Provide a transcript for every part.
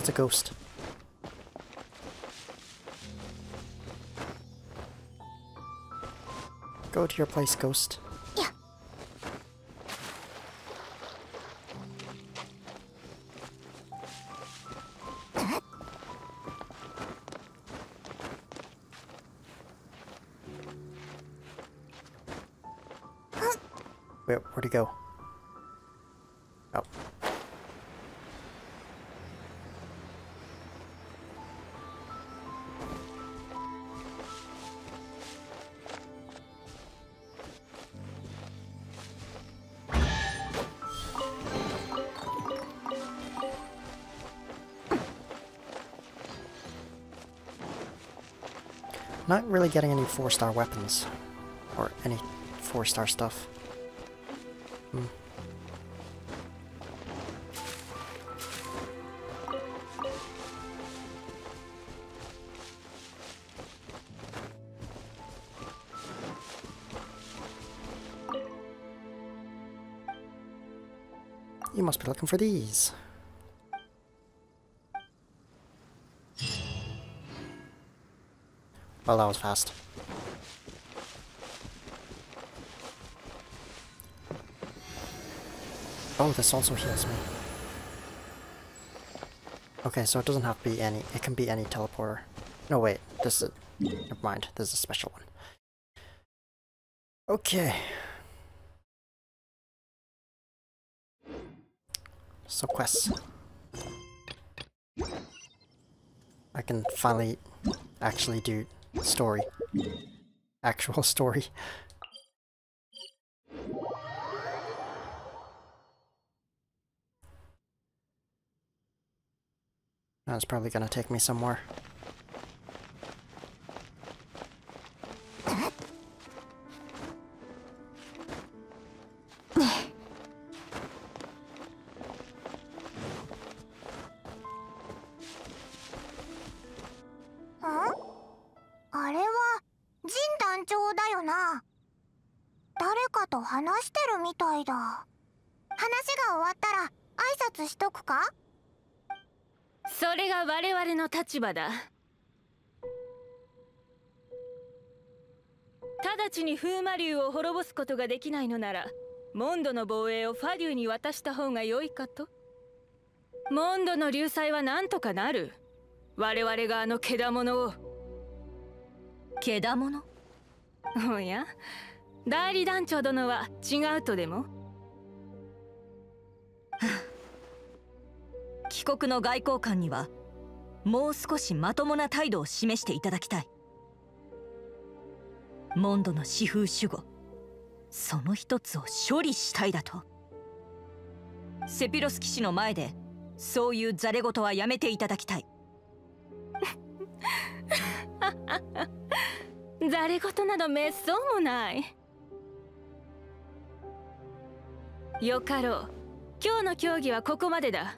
That's a ghost. Go to your place, ghost. Yeah. Wait, where'd he go? Oh. Not really getting any 4-star weapons. Or any 4-star stuff. You must be looking for these. Well, that was fast. Oh, this also heals me. Okay, so it doesn't have to be any, it can be any teleporter. No, wait, this is, never mind, this is a special one. Okay. So quests. I can finally actually do story. Actual story. That's probably gonna take me somewhere. それが我々の立場だ。直ちに風魔竜を滅ぼすことができないのなら、モンドの防衛をファデューに渡した方が良いかと。モンドの流祭は何とかなる。我々があのけだものを。 けだもの？ おや、代理団長殿は違うとでも？ 帰国の外交官にはもう少しまともな態度を示していただきたい。モンドの四風守護、その一つを処理したいだと。セピロス騎士の前でそういうざれ言はやめていただきたい。 ざれ言などめっそうもない。よかろう。今日の協議はここまでだ。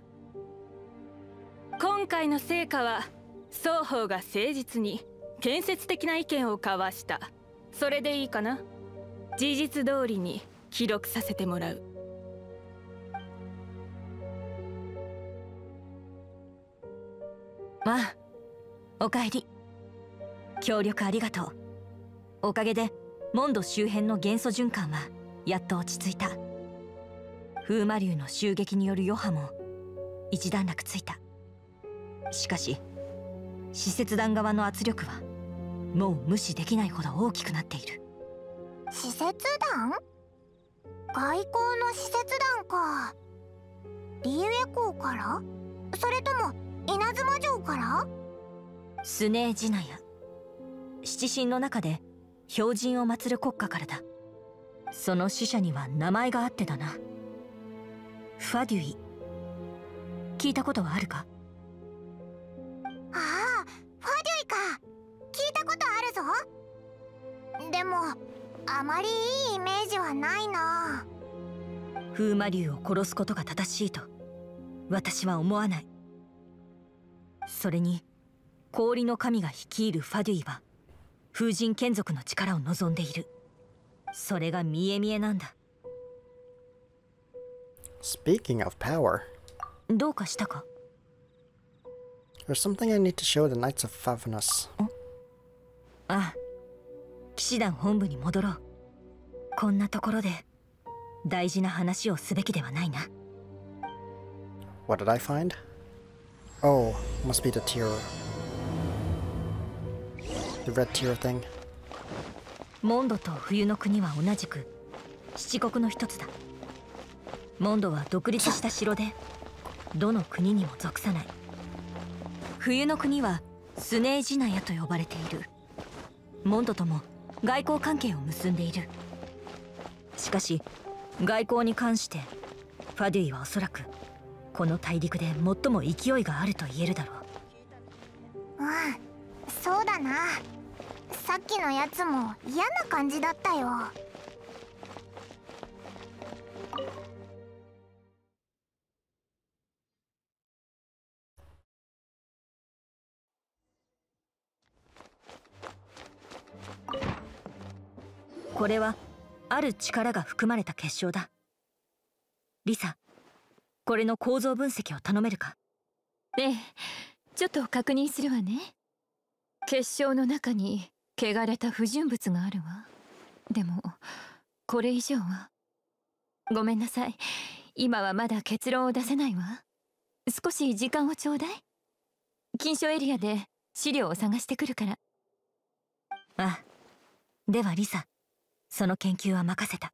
今回の成果は双方が誠実に建設的な意見を交わした。それでいいかな。事実通りに記録させてもらう。 まあ、おかえり。協力ありがとう。おかげでモンド周辺の元素循環はやっと落ち着いた。風魔竜の襲撃による余波も一段落ついた。しかし使節団側の圧力はもう無視できないほど大きくなっている。 使節団？外交の使節団か。リエウェ港から？それとも稲妻城から？ スネージナヤ、七神の中で標神を祀る国家からだ。その使者には名前があってだな。ファデュイ、聞いたことはあるか？ ああ、ファデュイか。聞いたことあるぞ。でもあまりいいイメージはないな。 風魔竜を殺すことが正しいと私は思わない。それに氷の神が率いるファデュイは風神眷属の力を望んでいる。それが見え見えなんだ。 Speaking of power. どうかしたか？ There's something I need to show the Knights of Favnus. ああ、騎士団本部に戻ろう。こんなところで大事な話をすべきではないな。 What did I find? Oh, must be the tear. The red tear thing. モンドと冬の国は同じく七国の一つだ。モンドは独立した城でどの国にも属さない。冬の国はスネージナヤと呼ばれている。モンドとも外交関係を結んでいる。しかし外交に関してファデュイはおそらくこの大陸で最も勢いがあると言えるだろう。 うん、そうだな。さっきのやつも嫌な感じだったよ。 これはある力が含まれた結晶だ。リサ、これの構造分析を頼めるか？ ええ、ちょっと確認するわね。結晶の中に汚れた不純物があるわ。でもこれ以上は。ごめんなさい、今はまだ結論を出せないわ。少し時間をちょうだい。禁書エリアで資料を探してくるから。 ああ、ではリサ、その研究は任せた。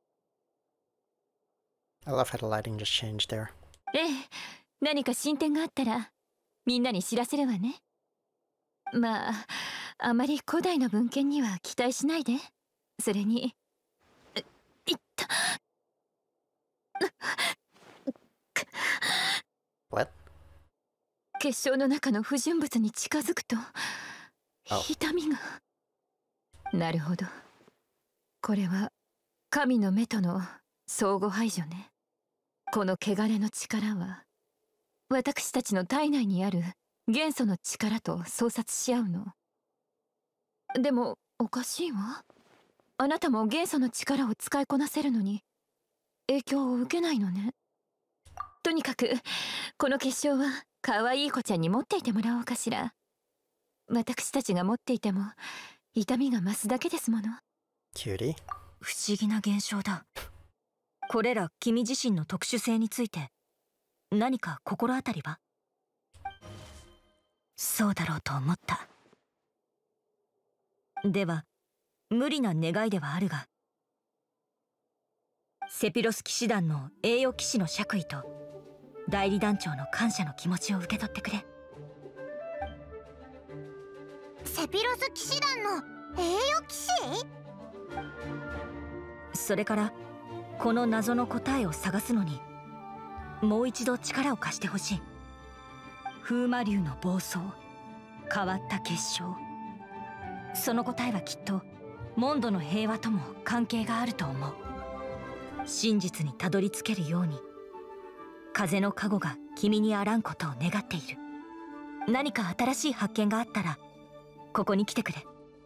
I love how the lighting just changed there. ええ、何か進展があったらみんなに知らせるわね。まあ、あまり古代の文献には期待しないで。それに、いった。 What? 結晶の中の不純物に近づくと痛みが。なるほど。これは神の目との相互排除ね。この汚れの力は私たちの体内にある元素の力と相殺し合うの。でもおかしいわ。あなたも元素の力を使いこなせるのに影響を受けないのね。とにかくこの結晶は可愛い子ちゃんに持っていてもらおうかしら。私たちが持っていても痛みが増すだけですもの。 Cutie. 不思議な現象だ。これら君自身の特殊性について何か心当たりは？そうだろうと思った。では無理な願いではあるが、セピロス騎士団の栄誉騎士の爵位と代理団長の感謝の気持ちを受け取ってくれ。 セピロス騎士団の栄誉騎士？ それからこの謎の答えを探すのにもう一度力を貸してほしい。風魔竜の暴走、変わった結晶、その答えはきっとモンドの平和とも関係があると思う。真実にたどり着けるように風の加護が君にあらんことを願っている。何か新しい発見があったらここに来てくれ。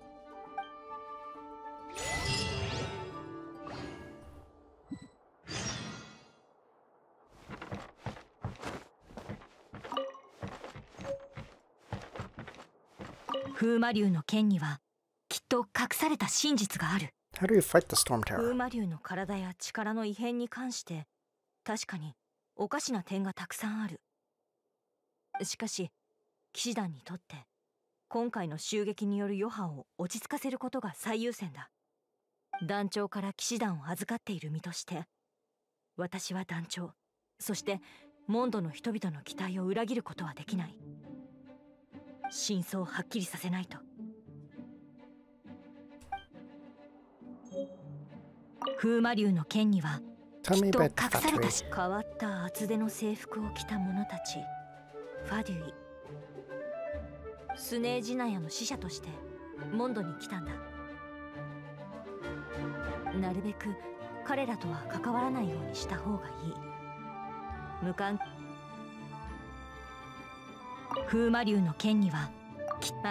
風魔竜の剣にはきっと隠された真実がある。 How do you fight the Storm 風 Terror? 魔竜の体や力の異変に関して確かにおかしな点がたくさんある。しかし騎士団にとって今回の襲撃による余波を落ち着かせることが最優先だ。団長から騎士団を預かっている身として私は団長、そしてモンドの人々の期待を裏切ることはできない。真相をはっきりさせないと。風魔竜の剣にはき Tell っ me と about 隠 the された factory. 変わった厚手の制服を着た者たち、ファデュイ。スネージナヤの使者としてモンドに来たんだ。なるべく彼らとは関わらないようにした方がいい。風魔竜の剣にはきっと。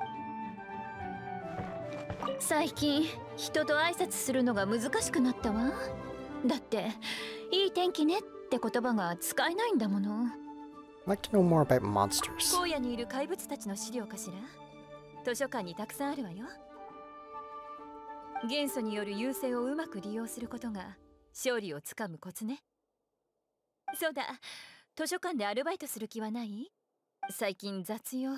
最近人と挨拶するのが難しくなったわ。だっていい天気ねって言葉が使えないんだもの。 like to know more about monsters. 荒野にいる怪物たちの資料かしら。図書館にたくさんあるわよ。元素による優勢をうまく利用することが勝利をつかむコツね。そうだ、図書館でアルバイトする気はない？最近雑用。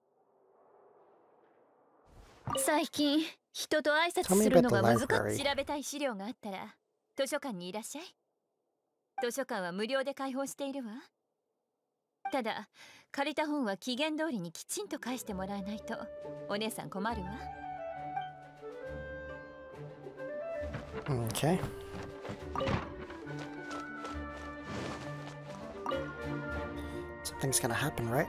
最近人と挨拶するのが難しい。調べたい資料があったら図書館にいらっしゃい。図書館は無料で開放しているわ。ただ借りた本は期限通りにきちんと返してもらわないとお姉さん困るわ。 Okay. Something's gonna happen, right?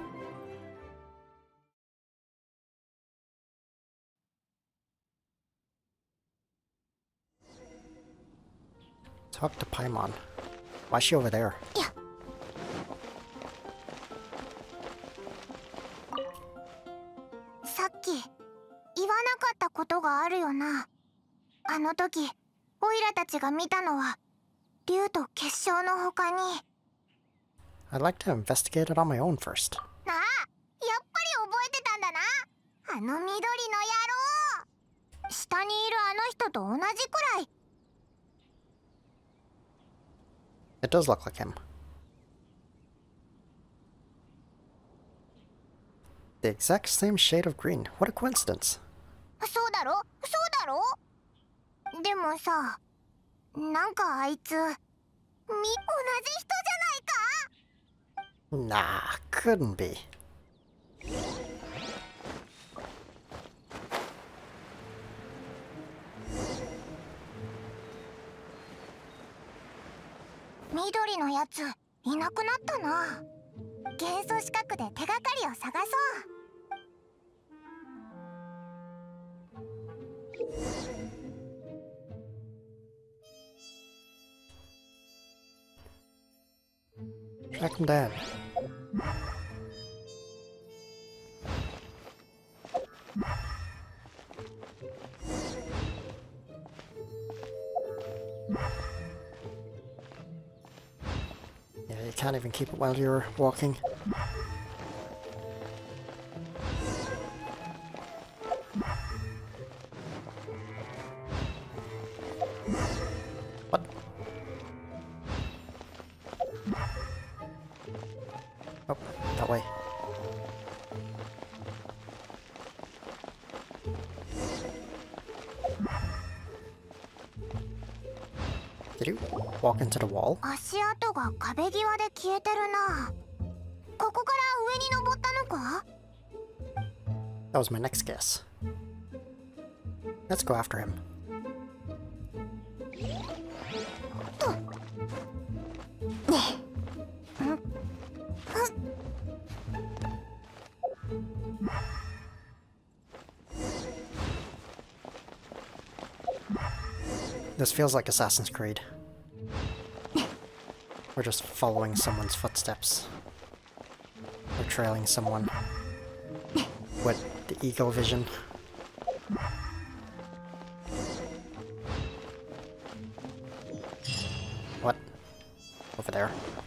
Talk to Paimon. Why is she over there? Yeah. さっき言わなかったことがあるよな。あの時オイラたちが見たのは竜と結晶の他に。 I'd like to investigate it on my own first. なあ、やっぱり覚えてたんだな。あの緑の野郎。下にいるあの人と同じくらい。 It does look like him. The exact same shade of green. What a coincidence. そうだろ、そうだろ。でもさ、なんかあいつ同じ人じゃないか？ Nah, couldn't be. 緑のやついなくなったな。元素四角で手がかりを探そう。 Track him down. Yeah, you can't even keep it while you're walking. What? Oh, that way. Did you walk into the wall? 足跡が壁際で消えてるな。ここから上に登ったのか？ That was my next guess. Let's go after him. This feels like Assassin's Creed. We're just following someone's footsteps. We're trailing someone with the eagle vision. What? Over there.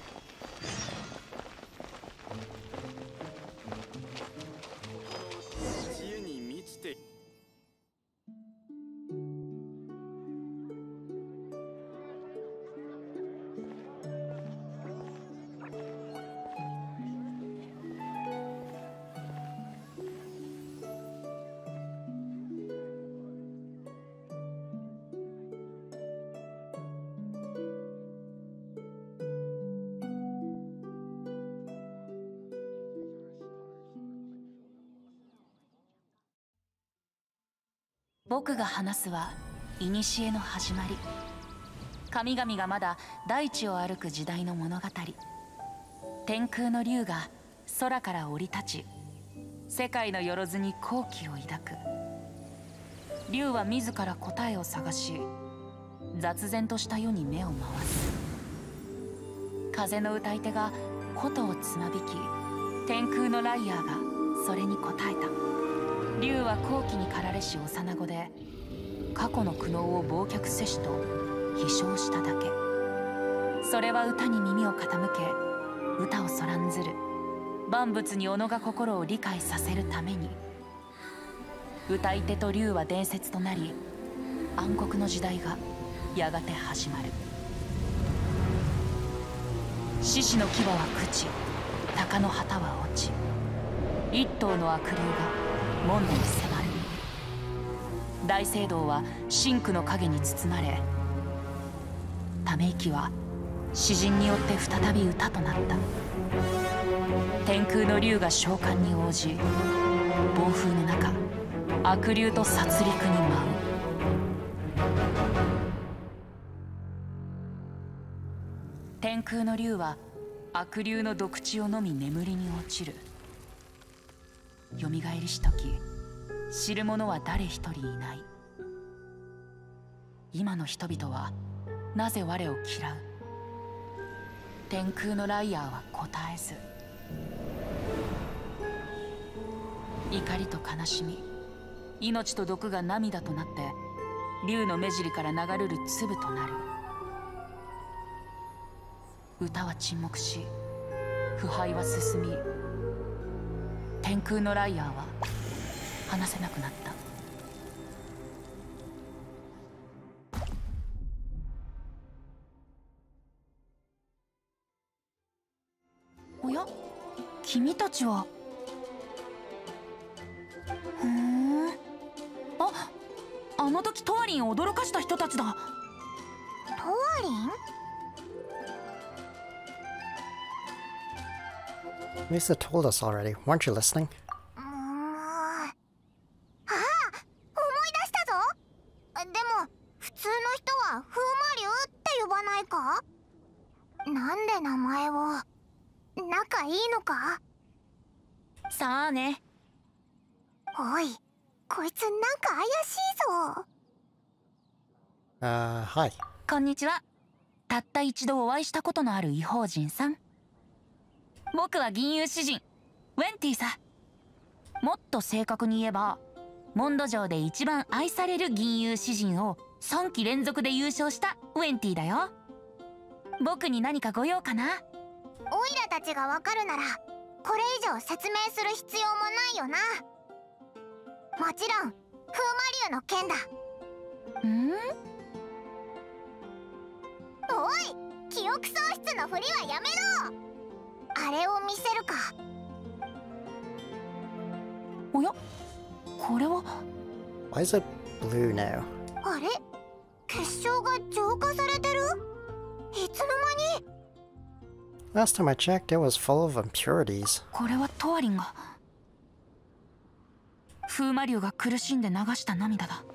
「僕が話すは古の始まり。神々がまだ大地を歩く時代の物語。天空の竜が空から降り立ち、世界のよろずに好奇を抱く。竜は自ら答えを探し、雑然とした世に目を回す。風の歌い手が琴をつまびき、天空のライアーがそれに応えた。竜は好奇に駆られし幼子で、過去の苦悩を忘却せしと飛翔しただけ。それは歌に耳を傾け、 歌をそらんずる万物に己が心を理解させるために、歌い手と竜は伝説となり、暗黒の時代がやがて始まる。獅子の牙は朽ち、鷹の旗は落ち、一頭の悪竜が門戸に迫る。大聖堂は真紅の影に包まれ、ため息は詩人によって再び歌となった。天空の竜が召喚に応じ、暴風の中悪竜と殺戮に舞う。天空の竜は悪竜の毒血を飲み眠りに落ちる。よみがえりし時、知る者は誰一人いない。今の人々はなぜ我を嫌う？天空のライアーは答えず。怒りと悲しみ、命と毒が涙となって竜の目尻から流れる粒となる。歌は沈黙し、腐敗は進み、天空のライアーは話せなくなった。おや、君たちは。ふん、あの時トワリンを驚かした人たちだ。 トワリン？ Lisa told us already. Weren't you listening? あ、思い出したぞ。でも普通の人は風魔竜って呼ばないか？なんで名前を。仲いいのか？ さあね。 おい、こいつなんか怪しいぞ。 Hi. こんにちは。たった一度お会いしたことのある異邦人さん。僕は銀融詩人ウェンティさ。もっと正確に言えば、モンド上で一番愛される銀融詩人を3期連続で優勝したウェンティだよ。僕に何かご用かな？ オイラたちがわかるならこれ以上説明する必要もないよな。もちろん風魔竜の件だ。おい、記憶喪失のふりはやめろ。あれを見せるか。 おや、これは。 Why is it blue now? あれ、結晶が浄化されてる？いつの間に。 Last time I checked, it was full of impurities. これはトワリンが。風魔竜が苦しんで流した涙だ。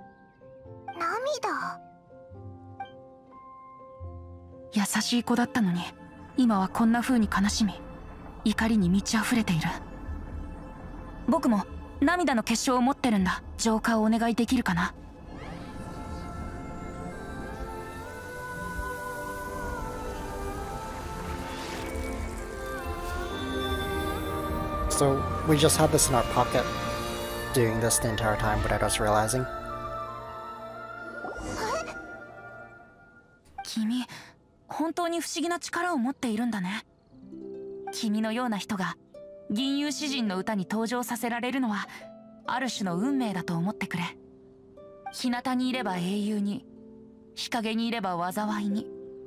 涙？ 優しい子だったのに、今はこんな風に悲しみ、怒りに満ち溢れている。僕も涙の結晶を持ってるんだ。浄化をお願いできるかな？ So we just had this in our pocket, doing this the entire time without us realizing. 君、本当に不思議な力を持っているんだね。君のような人が銀融詩人の歌に登場させられるのはある種の運命だと思ってくれ。日向にいれば英雄に、日陰にいれば災いに。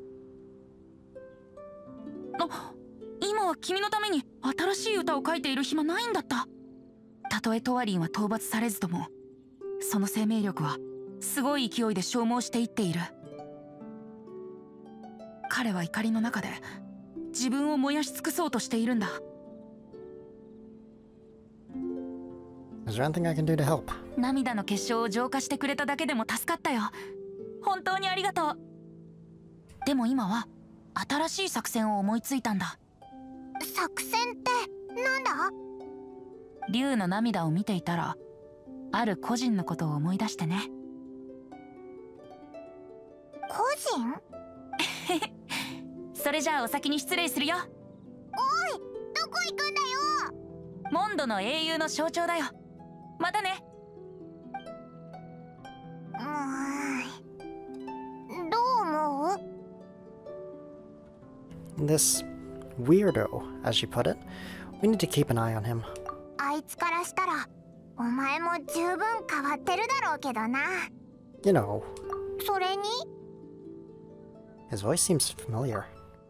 今は君のために新しい歌を書いている暇ないんだった。たとえトワリンは討伐されずとも、その生命力はすごい勢いで消耗していっている。彼は怒りの中で自分を燃やし尽くそうとしているんだ。 Is there anything I can do to help? 涙の結晶を浄化してくれただけでも助かったよ。本当にありがとう。でも今は新しい作戦を思いついたんだ。 作戦ってなんだ？ 竜の涙を見ていたら、ある個人のことを思い出してね。 個人？ それじゃあお先に失礼するよ。 おい、どこ行くんだよ。 モンドの英雄の象徴だよ。またね。 どう思う？ This weirdo, as you put it. We need to keep an eye on him. あいつからしたらお前も十分変わってるだろうけどな。 You know, それに his voice seems familiar.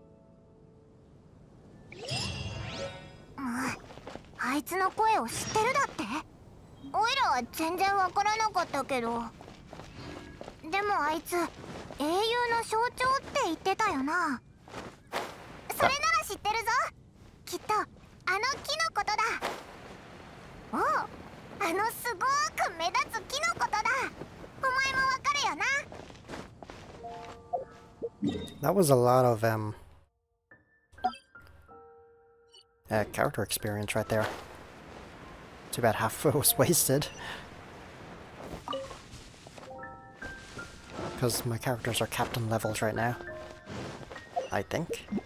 あいつの声を知ってるだって？おいらは全然わからなかったけど。でもあいつ英雄の象徴って言ってたよな。それなら知ってるぞ。きっとあの木のことだ。おう、あのすごく目立つ木のことだ。お前もわかるよな。 That was a lot of character experience right there. Too bad half of it was wasted. Because my characters are captain levels right now. I think.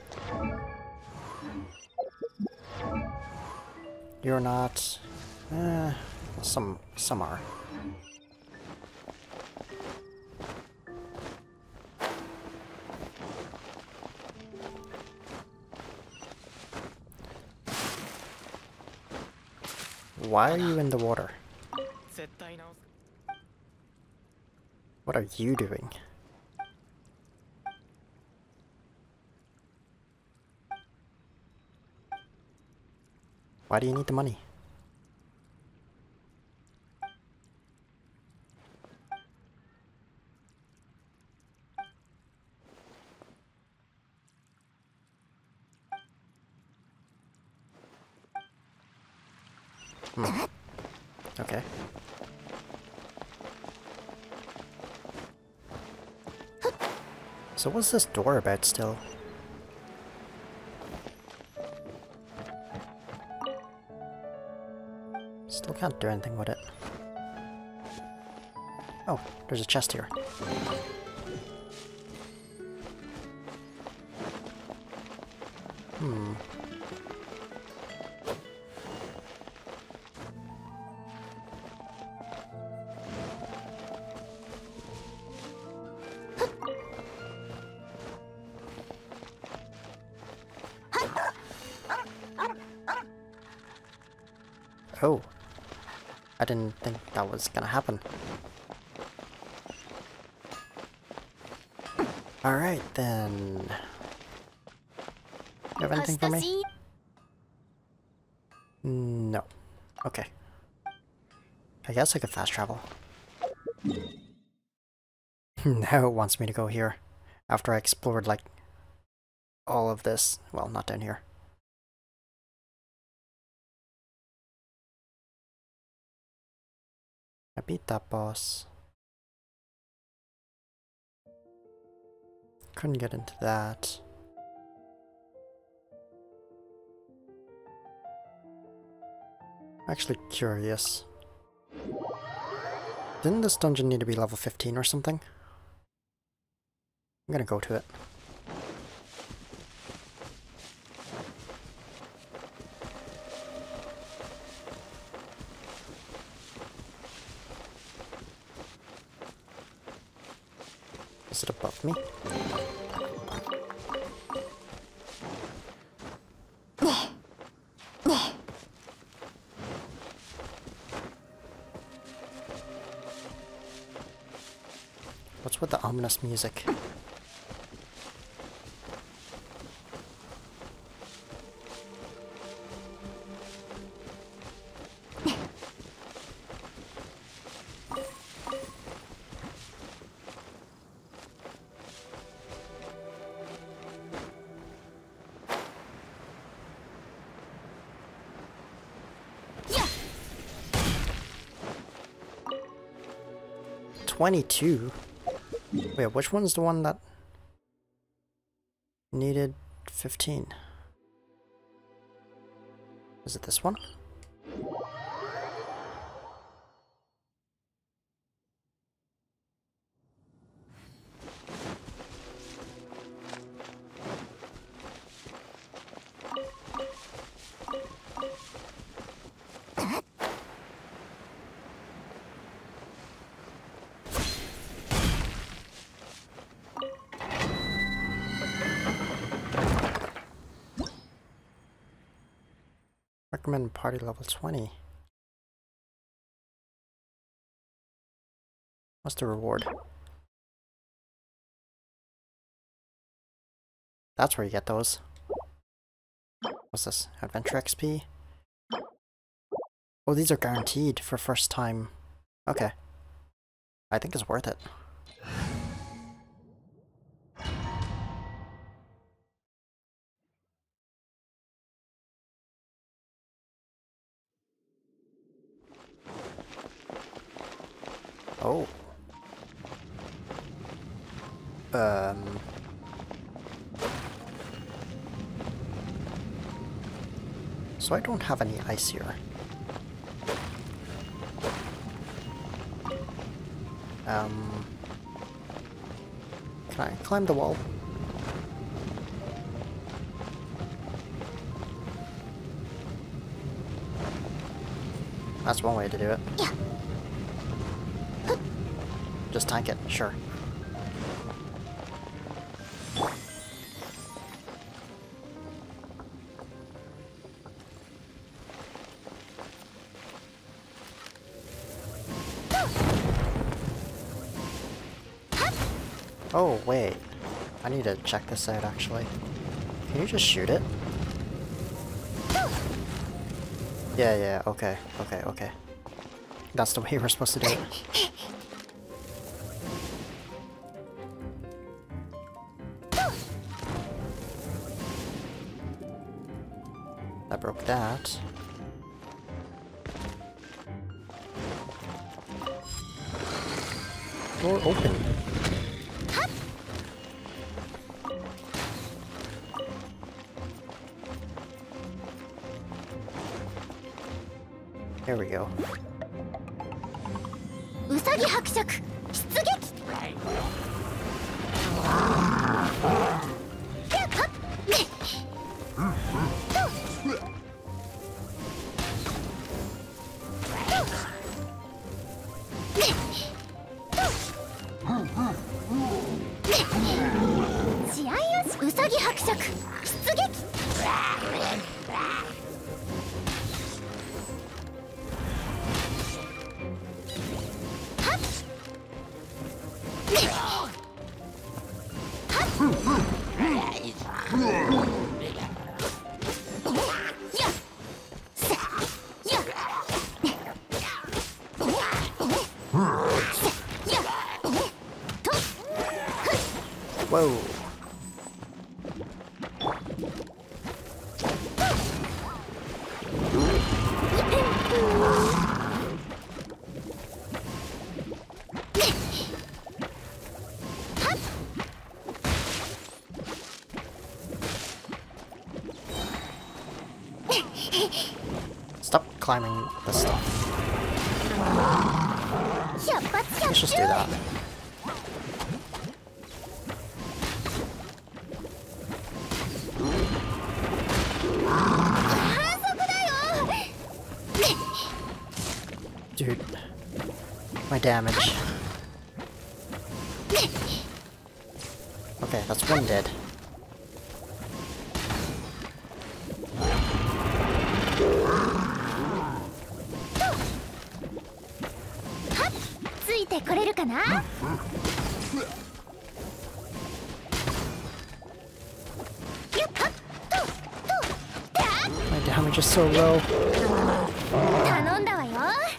You're not... some are. Why are you in the water? What are you doing? Why do you need the money? Okay. So what's this door about still? Still can't do anything with it. Oh, there's a chest here. Oh. I didn't think that was gonna happen. Alright then. You have anything for me? No. Okay. I guess I could fast travel. Now it wants me to go here. After I explored, like, all of this. Well, not down here. I beat that boss. Couldn't get into that. Actually curious. Didn't this dungeon need to be level 15 or something? I'm gonna go to it. Is it above me? What's with the ominous music? Yeah. 22? Wait, which one's the one that needed 15? Is it this one? Recommend party level 20. What's the reward? That's where you get those. What's this? Adventure XP? Oh, these are guaranteed for first time. Okay. I think it's worth it. Oh. So I don't have any ice here. Can I climb the wall? That's one way to do it. Yeah. Just tank it, sure. Oh, wait. I need to check this out, actually. Can you just shoot it? Yeah, okay. That's the way we're supposed to do it. I broke that. Door open. There we go. ウサギ伯爵出撃。試合よし。ウサギ伯爵出撃。 Whoa. Stop climbing the stuff. Let's just do that. Dude, my damage. Okay, that's one dead. My damage is so low. 頼んだわよ。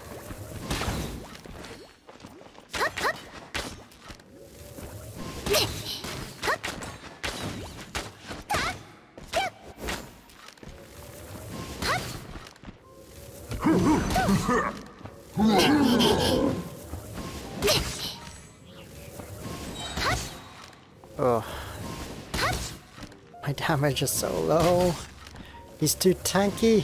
Oh. My damage is so low. He's too tanky.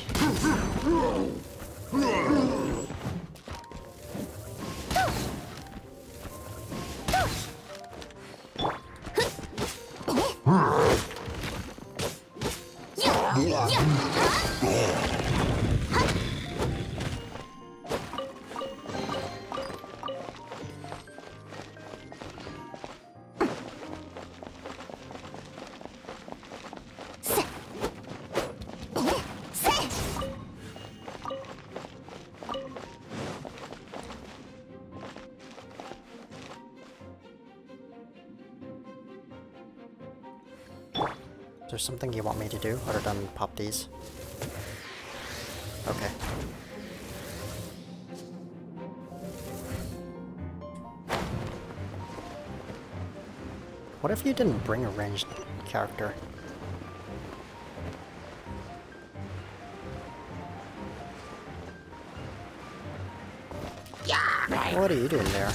there something you want me to do other than pop these? Okay. What if you didn't bring a ranged character? What are you doing there?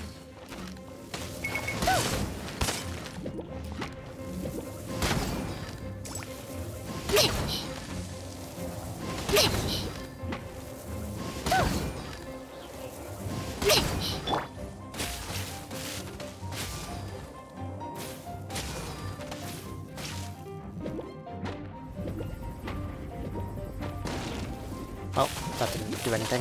Oh, that didn't do anything.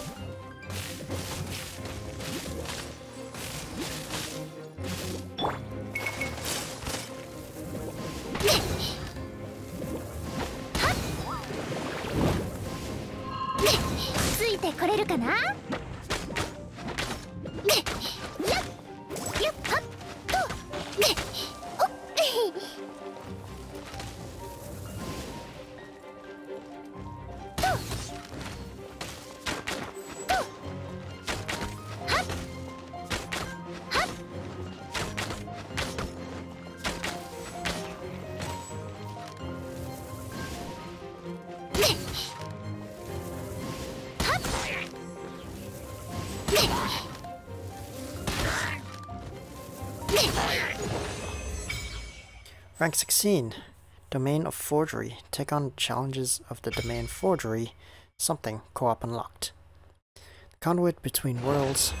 Rank 16. Domain of Forgery. Take on challenges of the Domain Forgery. Something. Co-op unlocked. The conduit between worlds.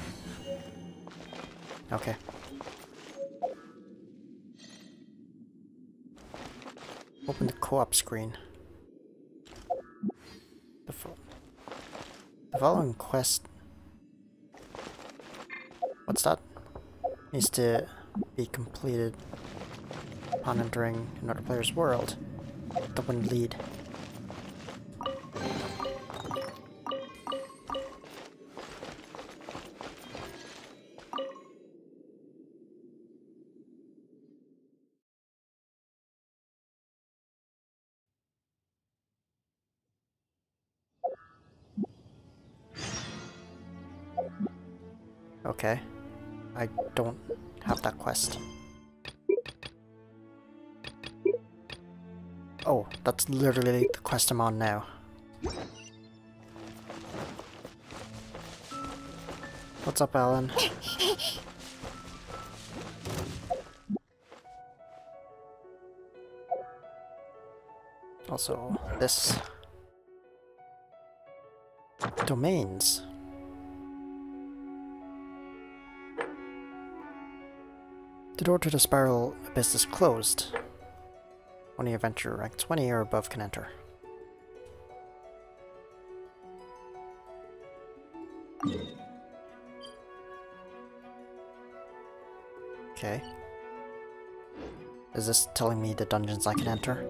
Okay. Open the co-op screen. The following quest... What's that? Needs to be completed upon entering another player's world. The one lead. Okay. I don't have that quest. Oh, that's literally the quest I'm on now. What's up, Alan? Also, this... Domains. The door to the Spiral Abyss is closed. Only adventurer rank 20 or above can enter. Okay. Is this telling me the dungeons I can enter?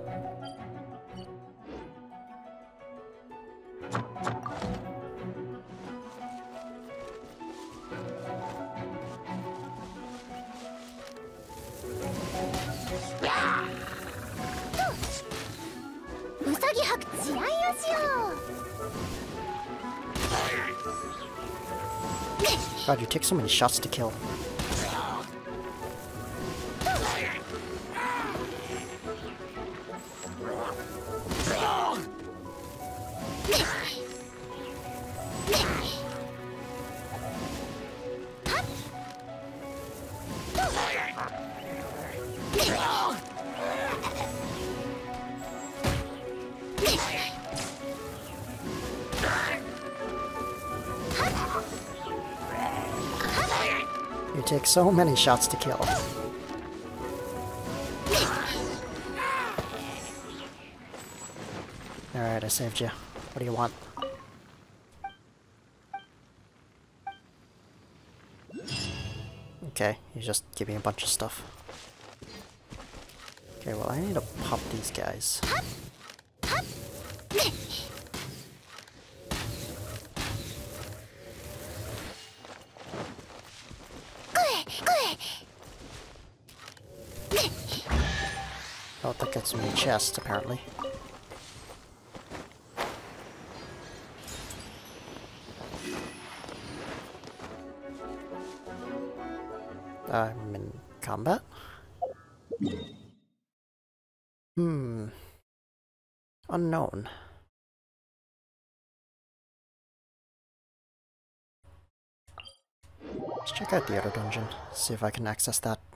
God, you take so many shots to kill. You take so many shots to kill. Alright, I saved you. What do you want? Okay, you just give me a bunch of stuff. Okay, well I need to pop these guys. Oh, get some new chests, apparently. I'm in combat? Unknown. Let's check out the other dungeon, see if I can access that